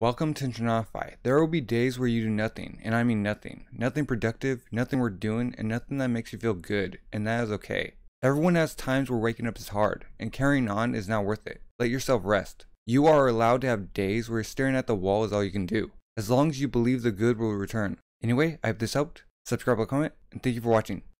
Welcome to Tronify. There will be days where you do nothing, and I mean nothing. Nothing productive, nothing worth doing, and nothing that makes you feel good, and that is okay. Everyone has times where waking up is hard, and carrying on is not worth it. Let yourself rest. You are allowed to have days where staring at the wall is all you can do, as long as you believe the good will return. Anyway, I hope this helped. Subscribe, comment, and thank you for watching.